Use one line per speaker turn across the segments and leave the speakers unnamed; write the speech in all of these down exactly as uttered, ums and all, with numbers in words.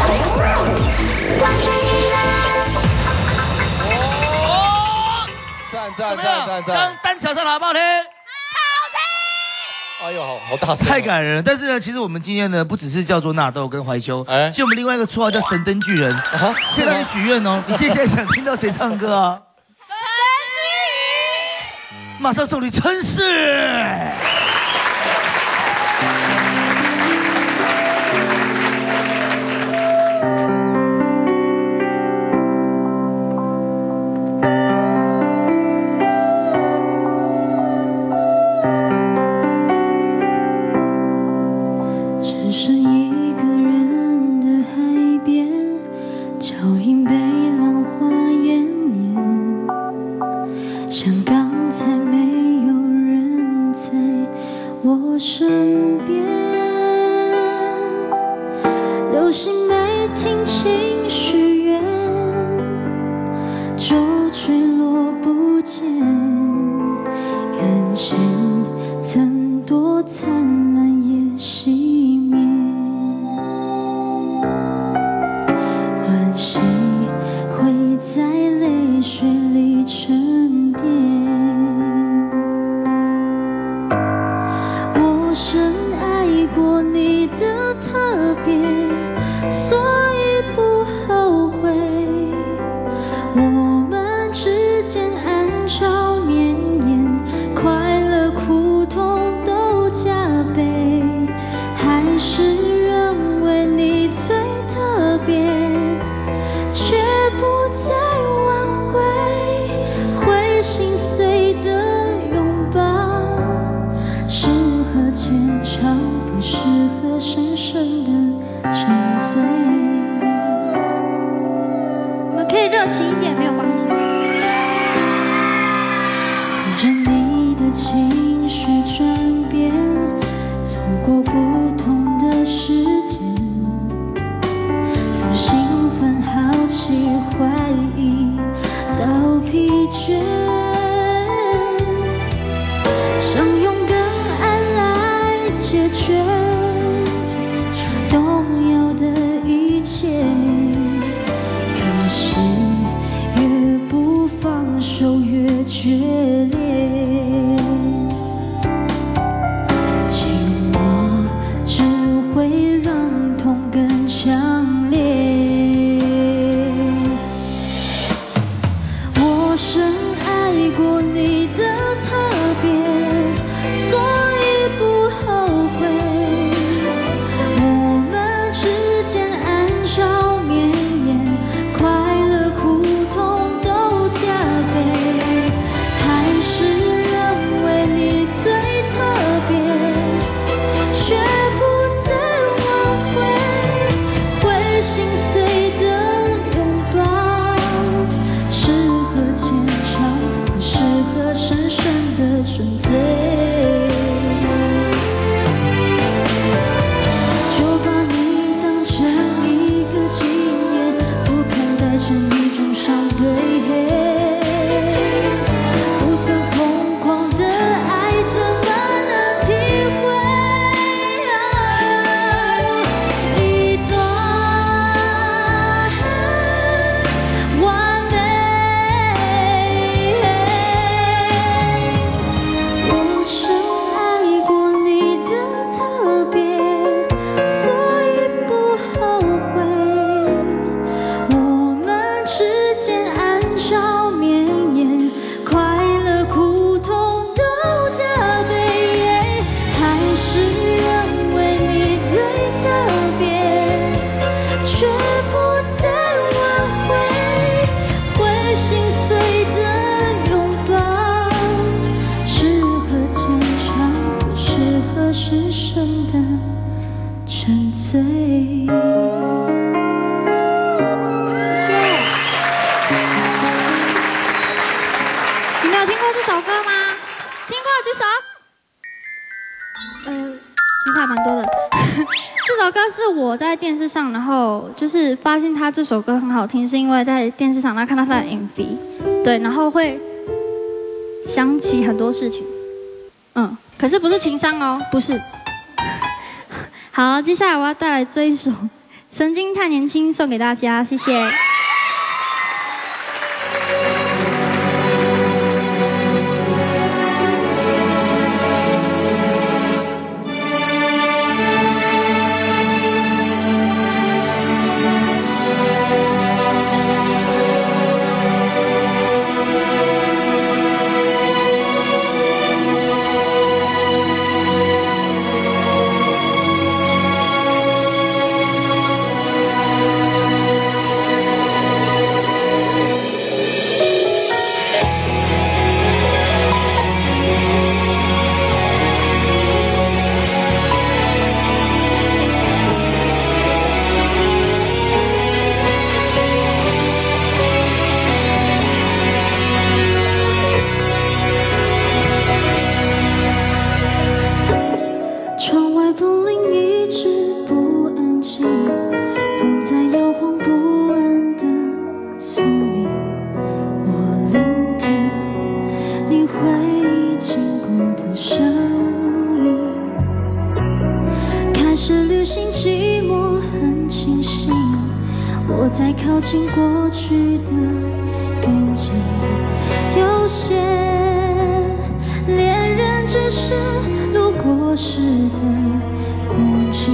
赞赞赞赞赞！
刚单桥上的好不好听？
哎呦，好好大声，
太感人了。但是呢，其实我们今天呢，不只是叫做纳豆跟怀秋，哎，其实我们另外一个绰号叫神灯巨人。啊，先让你许愿哦，你接下来想听到谁唱歌啊？陈志宇，马上送你城市。
就是发现他这首歌很好听，是因为在电视上他看到他的 M V， 对，然后会想起很多事情，嗯，可是不是情伤哦，不是。好，接下来我要带来这一首曾经太年轻送给大家，谢谢。
在靠近过去的边界，有些恋人只是路过时的风景。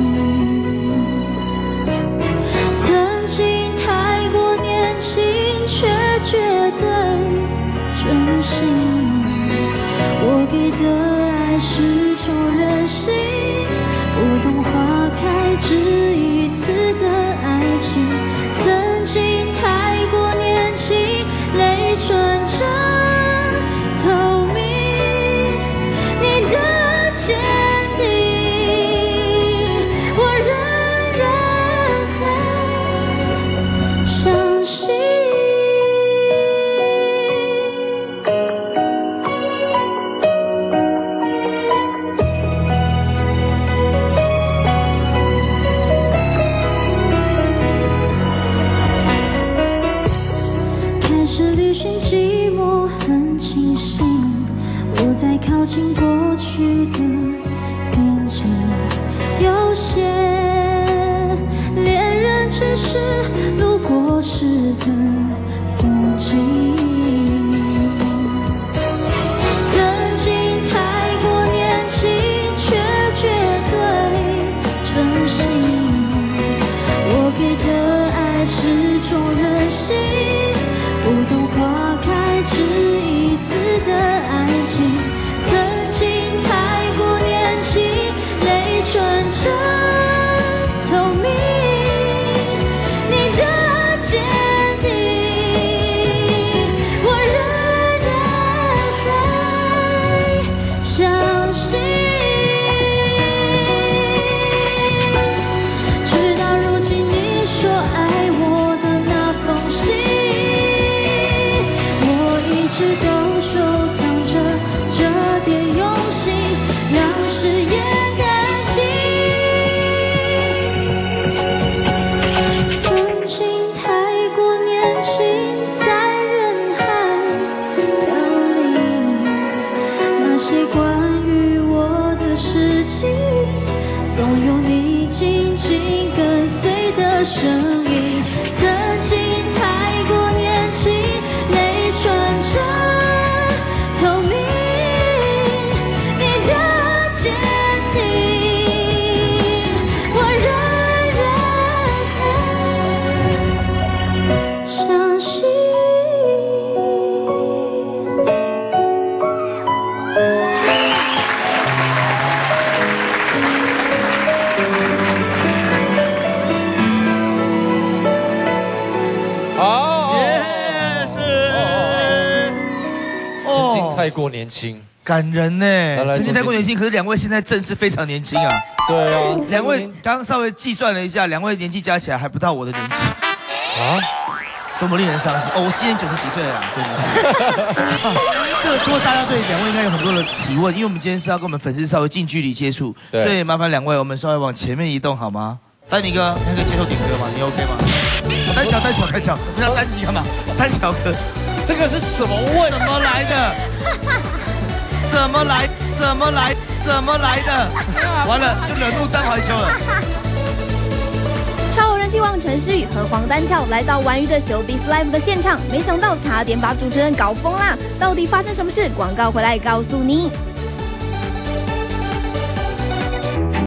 曾经太过年轻，却绝对真心。我给的爱是种任性，不懂花开只一次的爱情。曾经太过年轻，泪纯真透明，你的坚定我仍然还相信。开始旅行，寂寞很清醒，我在靠近过去的边界。有些恋人只是路过时的风景。曾经太过年轻，却绝对真心。我给的爱是种任性，不懂花开只一次的爱情。曾经太过年轻，泪纯真透明，你的坚定我仍然还相信。直到如今你说爱我的那封信，一直都收藏着这点用心，让誓言感情。曾经太过年轻，在人海飘零，那些关于我的事情，总有你紧紧跟随的声音。曾经太过年轻，泪纯真透明，你的坚定我仍然还相信。
好，
也是。
曾经太过年轻，
感人呢。
来
曾经太过年轻，可是两位现在正是非常年轻啊。
对啊，
两位刚刚稍微计算了一下，两位年纪加起来还不到我的年纪
啊，
多么令人伤心哦！我今年九十几岁了啦，真的是。这个不过大家对两位应该有很多的提问，因为我们今天是要跟我们粉丝稍微近距离接触，所以麻烦两位我们稍微往前面移动好吗？丹尼哥，那个接受点歌吗？你 OK 吗？单巧，单巧，单巧，你知道丹尼干嘛？单巧哥，
这个是什么问？
怎么来的？怎么来？怎么来？怎么来的？完了，就惹怒张怀秋了。
希望陈诗雨和黄丹俏来到玩鱼的 Showbiz Live 的现场，没想到差点把主持人搞疯啦！到底发生什么事？广告回来告诉你。